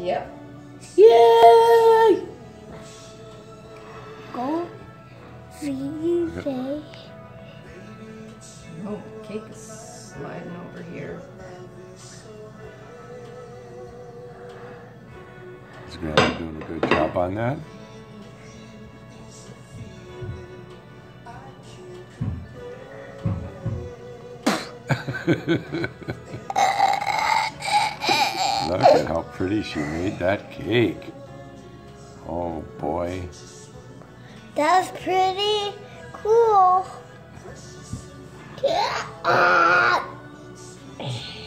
Yep. Yay! Go. VJ. Oh, cake is sliding over here. Is Grandma doing a good job on that? Look at how pretty she made that cake. Oh boy. That was pretty cool. Yeah.